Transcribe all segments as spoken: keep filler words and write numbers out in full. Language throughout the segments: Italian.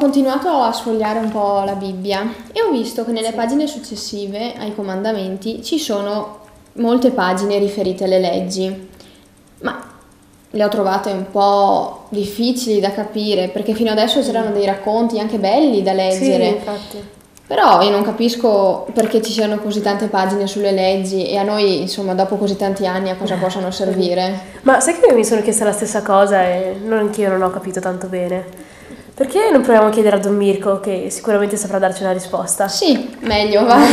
continuato a sfogliare un po' la Bibbia e ho visto che nelle sì. pagine successive ai comandamenti ci sono molte pagine riferite alle leggi, ma le ho trovate un po' difficili da capire, perché fino adesso c'erano dei racconti anche belli da leggere. Sì, infatti. Però io non capisco perché ci siano così tante pagine sulle leggi e a noi, insomma, dopo così tanti anni a cosa possono servire. Ma sai che mi sono chiesta la stessa cosa e non anch'io non ho capito tanto bene. Perché non proviamo a chiedere a Don Mirko, che sicuramente saprà darci una risposta? Sì, meglio, va.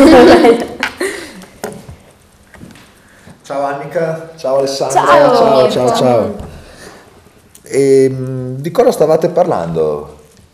Ciao Annika, ciao Alessandra, ciao ciao, ciao, ciao. E, di cosa stavate parlando?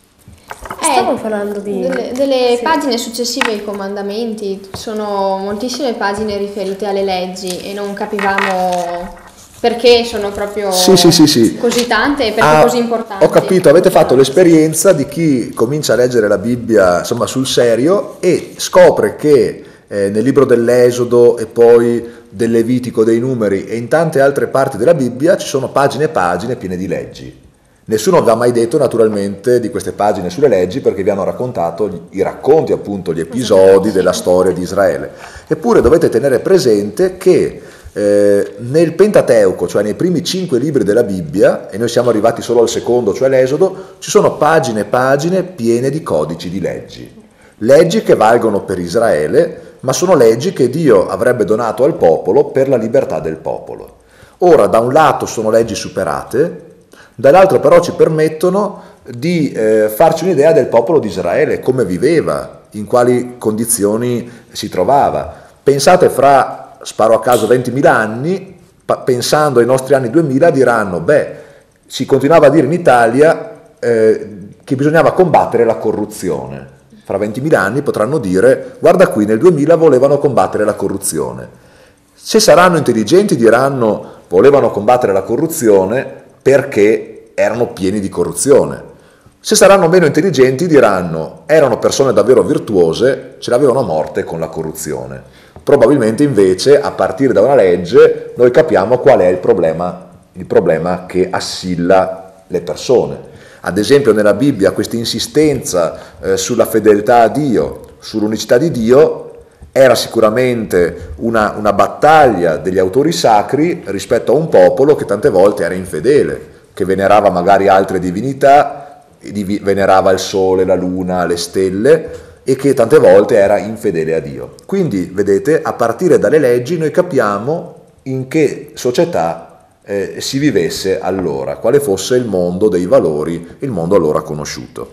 Stavo parlando di... Delle, delle sì. pagine successive ai comandamenti, sono moltissime pagine riferite alle leggi e non capivamo perché sono proprio sì, sì, sì, sì. così tante e perché ah, così importanti. Ho capito, avete fatto l'esperienza di chi comincia a leggere la Bibbia insomma sul serio e scopre che eh, nel libro dell'Esodo e poi del Levitico, dei Numeri e in tante altre parti della Bibbia ci sono pagine e pagine piene di leggi. Nessuno vi ha mai detto naturalmente di queste pagine sulle leggi perché vi hanno raccontato i racconti, appunto gli episodi della storia di Israele. Eppure dovete tenere presente che eh, nel Pentateuco, cioè nei primi cinque libri della Bibbia, e noi siamo arrivati solo al secondo, cioè l'Esodo, ci sono pagine e pagine piene di codici di leggi. Leggi che valgono per Israele, ma sono leggi che Dio avrebbe donato al popolo per la libertà del popolo. Ora, da un lato sono leggi superate, dall'altro però ci permettono di eh, farci un'idea del popolo di Israele, come viveva, in quali condizioni si trovava. Pensate fra, sparo a caso, ventimila anni, pa- pensando ai nostri anni duemila, diranno, beh, si continuava a dire in Italia eh, che bisognava combattere la corruzione. Fra ventimila anni potranno dire, guarda qui, nel duemila volevano combattere la corruzione. Se saranno intelligenti diranno, volevano combattere la corruzione perché erano pieni di corruzione. Se saranno meno intelligenti diranno, erano persone davvero virtuose, ce l'avevano a morte con la corruzione. Probabilmente invece, a partire da una legge, noi capiamo qual è il problema, il problema che assilla le persone. Ad esempio nella Bibbia questa insistenza eh, sulla fedeltà a Dio, sull'unicità di Dio, era sicuramente una, una battaglia degli autori sacri rispetto a un popolo che tante volte era infedele, che venerava magari altre divinità, venerava il sole, la luna, le stelle e che tante volte era infedele a Dio. Quindi, vedete, a partire dalle leggi noi capiamo in che società eh, si vivesse allora, quale fosse il mondo dei valori, il mondo allora conosciuto.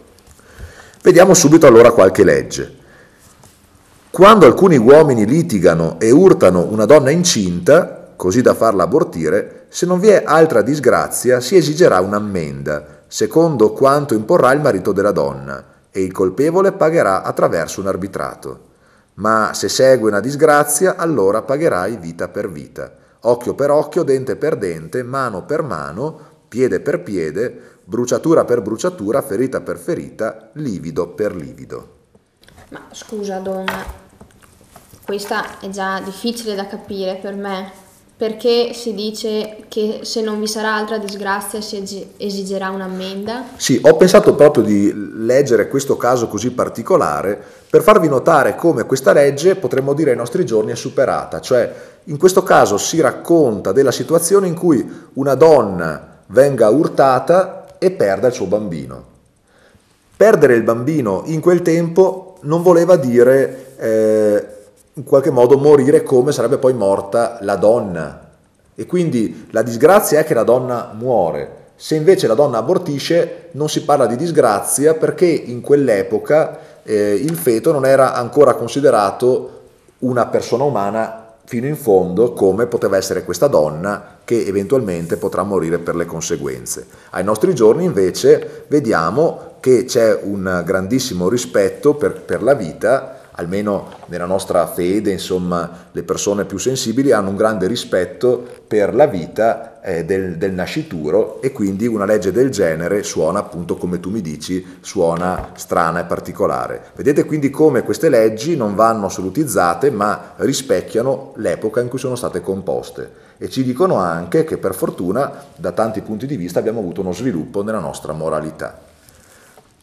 Vediamo subito allora qualche legge. Quando alcuni uomini litigano e urtano una donna incinta, così da farla abortire, se non vi è altra disgrazia si esigerà un'ammenda, secondo quanto imporrà il marito della donna, e il colpevole pagherà attraverso un arbitrato. Ma se segue una disgrazia, allora pagherai vita per vita, occhio per occhio, dente per dente, mano per mano, piede per piede, bruciatura per bruciatura, ferita per ferita, livido per livido. Ma scusa donna, questa è già difficile da capire per me, perché si dice che se non vi sarà altra disgrazia si esigerà un'ammenda? Sì, ho pensato proprio di leggere questo caso così particolare per farvi notare come questa legge, potremmo dire ai nostri giorni, è superata. Cioè, in questo caso si racconta della situazione in cui una donna venga urtata e perda il suo bambino. Perdere il bambino in quel tempo non voleva dire eh, in qualche modo morire come sarebbe poi morta la donna, e quindi la disgrazia è che la donna muore. Se invece la donna abortisce non si parla di disgrazia, perché in quell'epoca eh, il feto non era ancora considerato una persona umana fino in fondo, come poteva essere questa donna che eventualmente potrà morire per le conseguenze. Ai nostri giorni invece vediamo che c'è un grandissimo rispetto per, per la vita, almeno nella nostra fede, insomma, le persone più sensibili hanno un grande rispetto per la vita eh, del, del nascituro, e quindi una legge del genere suona, appunto, come tu mi dici, suona strana e particolare. Vedete quindi come queste leggi non vanno assolutizzate, ma rispecchiano l'epoca in cui sono state composte, e ci dicono anche che per fortuna da tanti punti di vista abbiamo avuto uno sviluppo nella nostra moralità.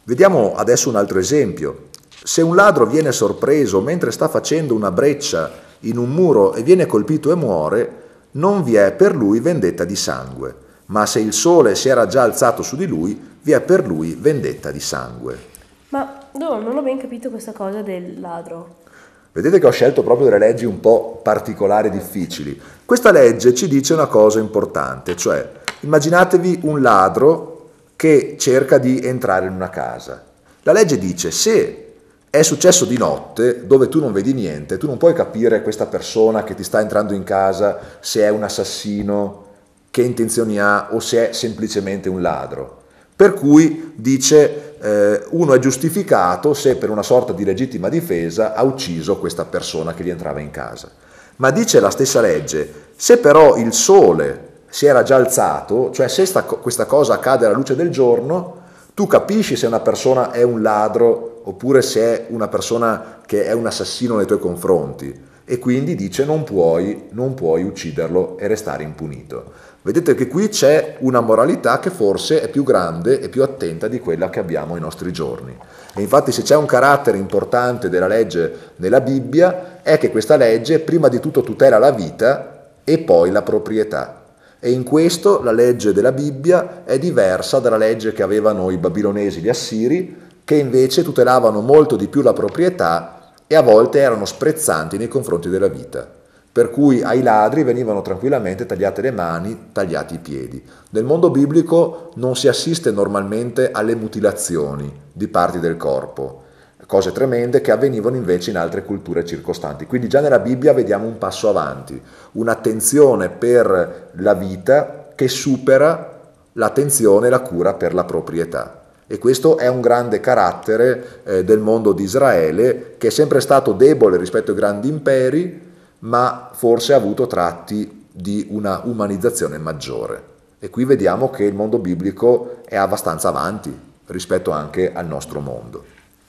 Vediamo adesso un altro esempio. Se un ladro viene sorpreso mentre sta facendo una breccia in un muro e viene colpito e muore, non vi è per lui vendetta di sangue, ma se il sole si era già alzato su di lui, vi è per lui vendetta di sangue. Ma no, non ho ben capito questa cosa del ladro. Vedete che ho scelto proprio delle leggi un po' particolari e difficili. Questa legge ci dice una cosa importante, cioè immaginatevi un ladro che cerca di entrare in una casa. La legge dice: se è successo di notte, dove tu non vedi niente, tu non puoi capire questa persona che ti sta entrando in casa se è un assassino, che intenzioni ha o se è semplicemente un ladro. Per cui dice eh, uno è giustificato se per una sorta di legittima difesa ha ucciso questa persona che gli entrava in casa. Ma dice la stessa legge, se però il sole si era già alzato, cioè se sta, questa cosa accade alla luce del giorno, tu capisci se una persona è un ladro oppure se è una persona che è un assassino nei tuoi confronti, e quindi dice non puoi, non puoi ucciderlo e restare impunito. Vedete che qui c'è una moralità che forse è più grande e più attenta di quella che abbiamo ai nostri giorni. E infatti se c'è un carattere importante della legge nella Bibbia è che questa legge prima di tutto tutela la vita e poi la proprietà. E in questo la legge della Bibbia è diversa dalla legge che avevano i babilonesi, gli assiri, che invece tutelavano molto di più la proprietà e a volte erano sprezzanti nei confronti della vita. Per cui ai ladri venivano tranquillamente tagliate le mani, tagliati i piedi. Nel mondo biblico non si assiste normalmente alle mutilazioni di parti del corpo, cose tremende che avvenivano invece in altre culture circostanti. Quindi già nella Bibbia vediamo un passo avanti, un'attenzione per la vita che supera l'attenzione e la cura per la proprietà. E questo è un grande carattere eh, del mondo di Israele, che è sempre stato debole rispetto ai grandi imperi, ma forse ha avuto tratti di una umanizzazione maggiore. E qui vediamo che il mondo biblico è abbastanza avanti rispetto anche al nostro mondo.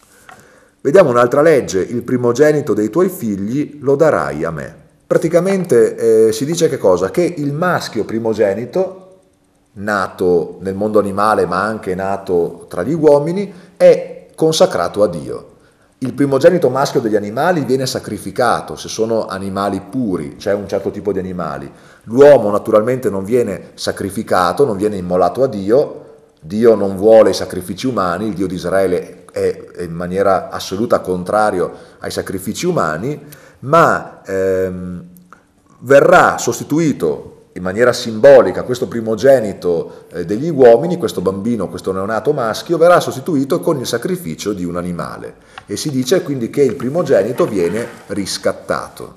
Vediamo un'altra legge: il primogenito dei tuoi figli lo darai a me. Praticamente eh, si dice che cosa? Che il maschio primogenito, nato nel mondo animale ma anche nato tra gli uomini, è consacrato a Dio. Il primogenito maschio degli animali viene sacrificato se sono animali puri, cioè un certo tipo di animali. L'uomo naturalmente non viene sacrificato, non viene immolato a Dio. Dio non vuole i sacrifici umani, il Dio di Israele è in maniera assoluta contrario ai sacrifici umani, ma ehm, verrà sostituito in maniera simbolica questo primogenito eh, degli uomini, questo bambino, questo neonato maschio, verrà sostituito con il sacrificio di un animale. E si dice quindi che il primogenito viene riscattato.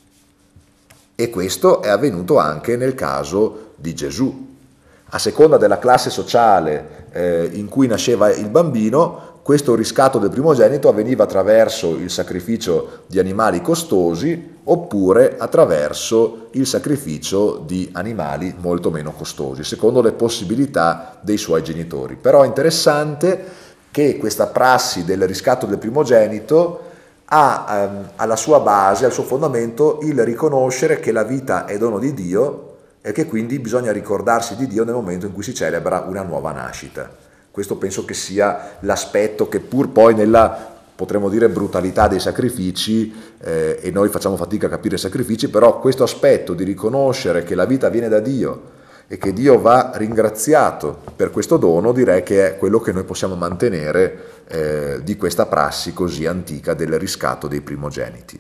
E questo è avvenuto anche nel caso di Gesù. A seconda della classe sociale eh, in cui nasceva il bambino, questo riscatto del primogenito avveniva attraverso il sacrificio di animali costosi oppure attraverso il sacrificio di animali molto meno costosi, secondo le possibilità dei suoi genitori. Però è interessante che questa prassi del riscatto del primogenito ha ehm, alla sua base, al suo fondamento, il riconoscere che la vita è dono di Dio e che quindi bisogna ricordarsi di Dio nel momento in cui si celebra una nuova nascita. Questo penso che sia l'aspetto che, pur poi nella, potremmo dire, brutalità dei sacrifici, eh, e noi facciamo fatica a capire i sacrifici, però questo aspetto di riconoscere che la vita viene da Dio e che Dio va ringraziato per questo dono, direi che è quello che noi possiamo mantenere eh, di questa prassi così antica del riscatto dei primogeniti.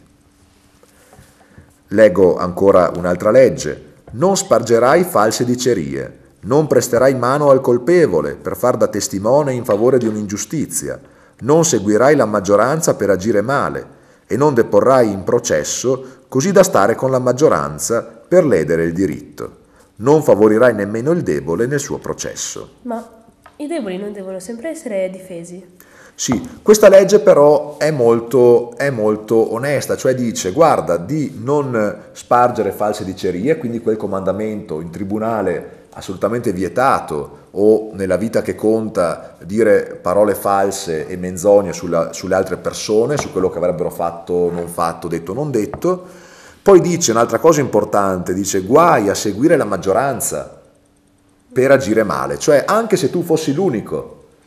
Leggo ancora un'altra legge: non spargerai false dicerie, non presterai mano al colpevole per far da testimone in favore di un'ingiustizia, non seguirai la maggioranza per agire male e non deporrai in processo così da stare con la maggioranza per ledere il diritto. Non favorirai nemmeno il debole nel suo processo. Ma i deboli non devono sempre essere difesi? Sì, questa legge però è molto, è molto onesta, cioè dice: guarda, di non spargere false dicerie, quindi quel comandamento in tribunale assolutamente vietato, o nella vita che conta dire parole false e menzogne sulla, sulle altre persone, su quello che avrebbero fatto, non fatto, detto, non detto. Poi dice un'altra cosa importante, dice: guai a seguire la maggioranza per agire male, cioè anche se tu fossi l'unico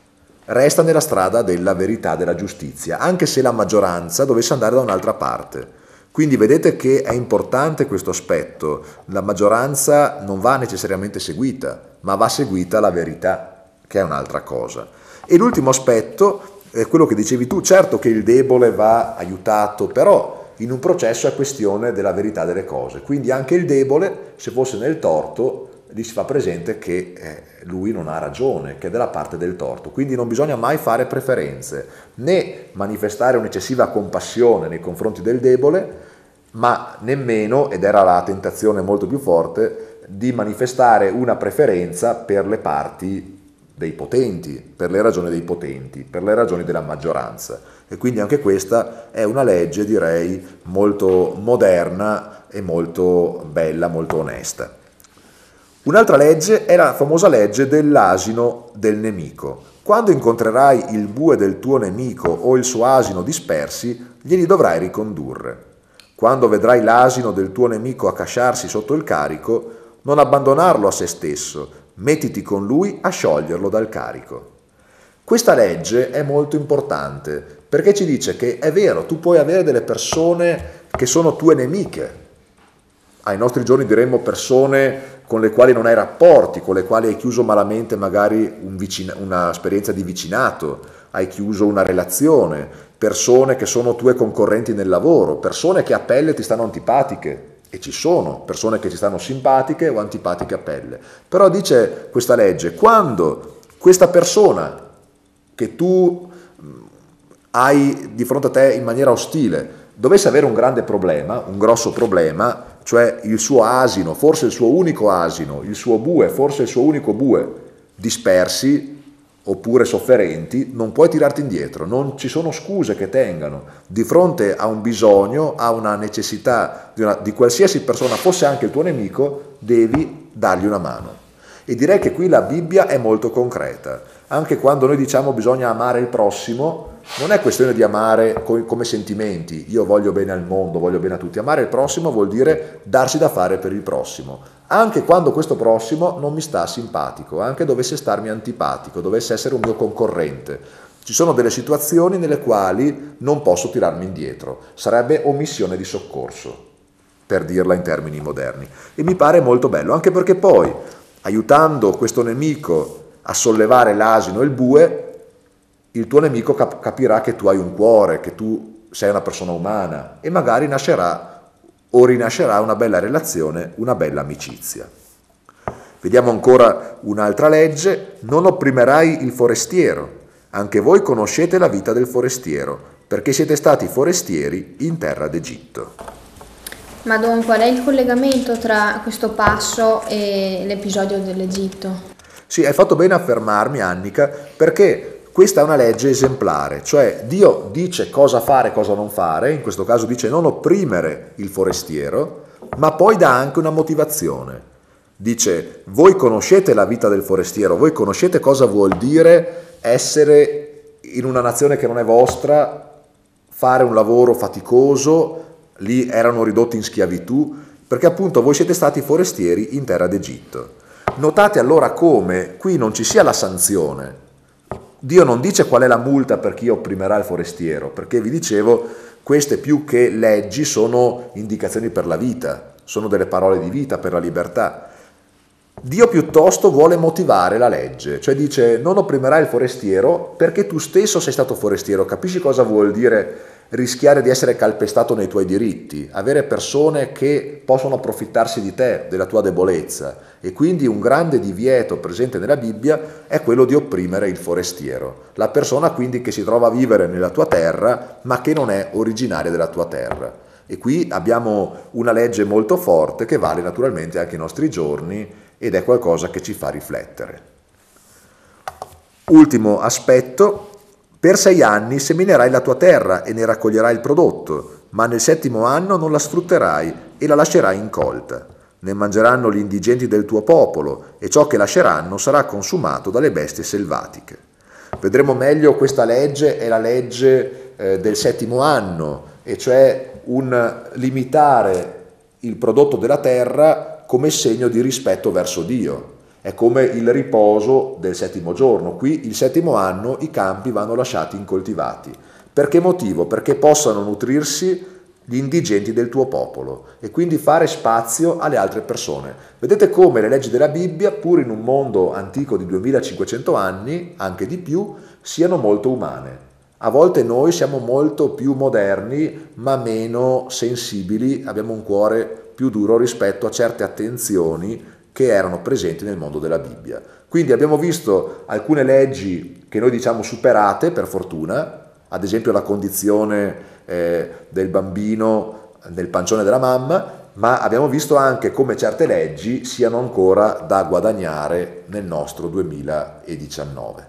resta nella strada della verità, della giustizia, anche se la maggioranza dovesse andare da un'altra parte. Quindi vedete che è importante questo aspetto, la maggioranza non va necessariamente seguita, ma va seguita la verità, che è un'altra cosa. E l'ultimo aspetto è quello che dicevi tu, certo che il debole va aiutato, però in un processo è questione della verità delle cose, quindi anche il debole, se fosse nel torto, gli si fa presente che eh, lui non ha ragione, che è della parte del torto, quindi non bisogna mai fare preferenze, né manifestare un'eccessiva compassione nei confronti del debole, ma nemmeno, ed era la tentazione molto più forte, di manifestare una preferenza per le parti dei potenti, per le ragioni dei potenti, per le ragioni della maggioranza. E quindi anche questa è una legge, direi, molto moderna e molto bella, molto onesta. Un'altra legge è la famosa legge dell'asino del nemico. Quando incontrerai il bue del tuo nemico o il suo asino dispersi, glieli dovrai ricondurre. Quando vedrai l'asino del tuo nemico accasciarsi sotto il carico, non abbandonarlo a se stesso, mettiti con lui a scioglierlo dal carico. Questa legge è molto importante perché ci dice che è vero, tu puoi avere delle persone che sono tue nemiche. Ai nostri giorni diremmo persone con le quali non hai rapporti, con le quali hai chiuso malamente magari un vicina- una esperienza di vicinato, hai chiuso una relazione, persone che sono tue concorrenti nel lavoro, persone che a pelle ti stanno antipatiche, e ci sono persone che ci stanno simpatiche o antipatiche a pelle. Però dice questa legge, quando questa persona che tu hai di fronte a te in maniera ostile dovesse avere un grande problema, un grosso problema, cioè il suo asino, forse il suo unico asino, il suo bue, forse il suo unico bue, dispersi oppure sofferenti, non puoi tirarti indietro, non ci sono scuse che tengano. Di fronte a un bisogno, a una necessità di, una, di qualsiasi persona, fosse anche il tuo nemico, devi dargli una mano. E direi che qui la Bibbia è molto concreta. Anche quando noi diciamo bisogna amare il prossimo, non è questione di amare come sentimenti, io voglio bene al mondo, voglio bene a tutti. Amare il prossimo vuol dire darsi da fare per il prossimo, anche quando questo prossimo non mi sta simpatico, anche dovesse starmi antipatico, dovesse essere un mio concorrente. Ci sono delle situazioni nelle quali non posso tirarmi indietro, sarebbe omissione di soccorso, per dirla in termini moderni. E mi pare molto bello, anche perché poi, aiutando questo nemico a sollevare l'asino e il bue, il tuo nemico cap- capirà che tu hai un cuore, che tu sei una persona umana e magari nascerà o rinascerà una bella relazione, una bella amicizia. Vediamo ancora un'altra legge, non opprimerai il forestiero, anche voi conoscete la vita del forestiero, perché siete stati forestieri in terra d'Egitto. Ma Don, qual è il collegamento tra questo passo e l'episodio dell'Egitto? Sì, hai fatto bene a fermarmi, Annica, perché questa è una legge esemplare, cioè Dio dice cosa fare e cosa non fare, in questo caso dice non opprimere il forestiero, ma poi dà anche una motivazione. Dice, voi conoscete la vita del forestiero, voi conoscete cosa vuol dire essere in una nazione che non è vostra, fare un lavoro faticoso, lì erano ridotti in schiavitù, perché appunto voi siete stati forestieri in terra d'Egitto. Notate allora come qui non ci sia la sanzione. Dio non dice qual è la multa per chi opprimerà il forestiero, perché vi dicevo, queste più che leggi sono indicazioni per la vita, sono delle parole di vita per la libertà. Dio piuttosto vuole motivare la legge, cioè dice non opprimerai il forestiero perché tu stesso sei stato forestiero, capisci cosa vuol dire rischiare di essere calpestato nei tuoi diritti, avere persone che possono approfittarsi di te, della tua debolezza, e quindi un grande divieto presente nella Bibbia è quello di opprimere il forestiero, la persona quindi che si trova a vivere nella tua terra ma che non è originaria della tua terra. E qui abbiamo una legge molto forte che vale naturalmente anche ai nostri giorni ed è qualcosa che ci fa riflettere. Ultimo aspetto, per sei anni seminerai la tua terra e ne raccoglierai il prodotto, ma nel settimo anno non la sfrutterai e la lascerai incolta. Ne mangeranno gli indigenti del tuo popolo e ciò che lasceranno sarà consumato dalle bestie selvatiche. Vedremo meglio questa legge, è la legge eh, del settimo anno, e cioè un limitare il prodotto della terra come segno di rispetto verso Dio. È come il riposo del settimo giorno. Qui il settimo anno i campi vanno lasciati incoltivati. Per che motivo? Perché possano nutrirsi gli indigenti del tuo popolo e quindi fare spazio alle altre persone. Vedete come le leggi della Bibbia, pur in un mondo antico di duemilacinquecento anni, anche di più, siano molto umane. A volte noi siamo molto più moderni, ma meno sensibili, abbiamo un cuore più duro rispetto a certe attenzioni che erano presenti nel mondo della Bibbia. Quindi abbiamo visto alcune leggi che noi diciamo superate, per fortuna, ad esempio la condizione eh, del bambino nel pancione della mamma, ma abbiamo visto anche come certe leggi siano ancora da guadagnare nel nostro duemiladiciannove.